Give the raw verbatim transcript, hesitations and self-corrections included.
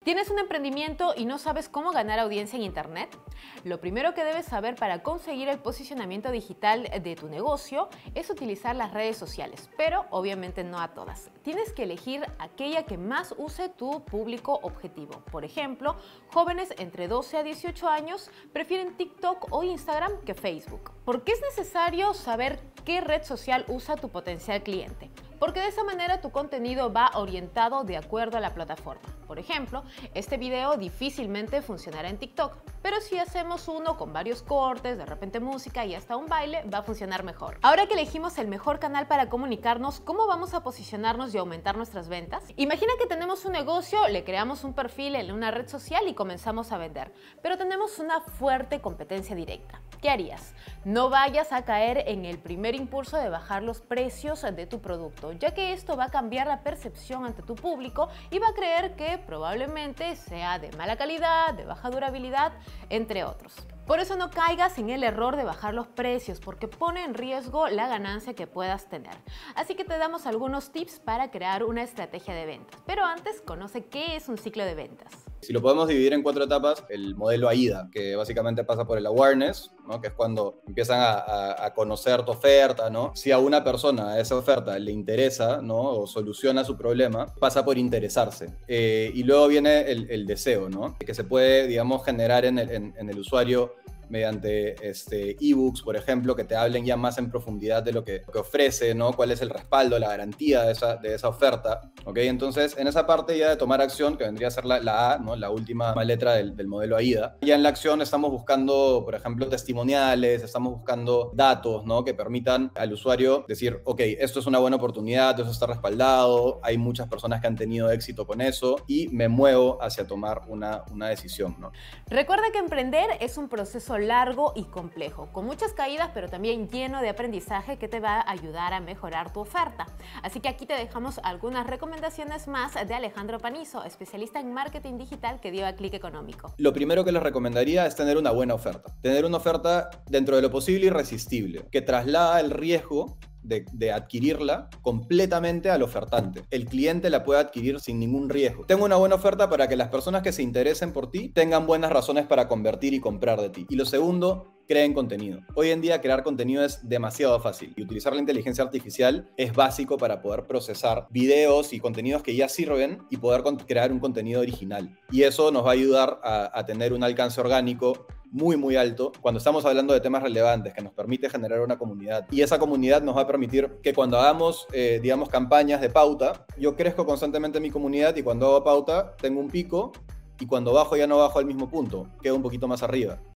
¿Tienes un emprendimiento y no sabes cómo ganar audiencia en Internet? Lo primero que debes saber para conseguir el posicionamiento digital de tu negocio es utilizar las redes sociales, pero obviamente no a todas. Tienes que elegir aquella que más use tu público objetivo. Por ejemplo, jóvenes entre doce a dieciocho años prefieren TikTok o Instagram que Facebook. ¿Por qué es necesario saber qué red social usa tu potencial cliente? Porque de esa manera tu contenido va orientado de acuerdo a la plataforma. Por ejemplo, este video difícilmente funcionará en TikTok, pero si hacemos uno con varios cortes, de repente música y hasta un baile, va a funcionar mejor. Ahora que elegimos el mejor canal para comunicarnos, ¿cómo vamos a posicionarnos y aumentar nuestras ventas? Imagina que tenemos un negocio, le creamos un perfil en una red social y comenzamos a vender, pero tenemos una fuerte competencia directa. ¿Qué harías? No vayas a caer en el primer impulso de bajar los precios de tu producto, ya que esto va a cambiar la percepción ante tu público y va a creer que probablemente sea de mala calidad, de baja durabilidad, entre otros. Por eso no caigas en el error de bajar los precios, porque pone en riesgo la ganancia que puedas tener. Así que te damos algunos tips para crear una estrategia de ventas. Pero antes, conoce qué es un ciclo de ventas. Si lo podemos dividir en cuatro etapas, el modelo AIDA, que básicamente pasa por el awareness, ¿no? Que es cuando empiezan a, a, a conocer tu oferta, ¿no? Si a una persona a esa oferta le interesa, ¿no? O soluciona su problema, pasa por interesarse. Eh, y luego viene el, el deseo, ¿no? Que se puede, digamos, generar en el, en, en el usuario mediante este, ebooks, por ejemplo, que te hablen ya más en profundidad de lo que, lo que ofrece, ¿no? Cuál es el respaldo, la garantía de esa, de esa oferta, ¿ok? Entonces, en esa parte ya de tomar acción, que vendría a ser la, la A, ¿no? La última letra del, del modelo AIDA, ya en la acción estamos buscando, por ejemplo, testimoniales, estamos buscando datos, ¿no? Que permitan al usuario decir, ok, esto es una buena oportunidad, eso está respaldado, hay muchas personas que han tenido éxito con eso y me muevo hacia tomar una, una decisión, ¿no? Recuerda que emprender es un proceso largo y complejo, con muchas caídas, pero también lleno de aprendizaje que te va a ayudar a mejorar tu oferta. Así que aquí te dejamos algunas recomendaciones más de Alejandro Panizo, especialista en marketing digital que dio a Click Económico. Lo primero que les recomendaría es tener una buena oferta. Tener una oferta dentro de lo posible irresistible, que traslada el riesgo De, de adquirirla completamente al ofertante. El cliente la puede adquirir sin ningún riesgo. Tengo una buena oferta para que las personas que se interesen por ti tengan buenas razones para convertir y comprar de ti. Y lo segundo, creen contenido. Hoy en día crear contenido es demasiado fácil y utilizar la inteligencia artificial es básico para poder procesar videos y contenidos que ya sirven y poder crear un contenido original. Y eso nos va a ayudar a, a tener un alcance orgánico muy muy alto cuando estamos hablando de temas relevantes que nos permite generar una comunidad, y esa comunidad nos va a permitir que cuando hagamos eh, digamos campañas de pauta, yo crezco constantemente en mi comunidad y cuando hago pauta tengo un pico y cuando bajo ya no bajo al mismo punto, quedo un poquito más arriba.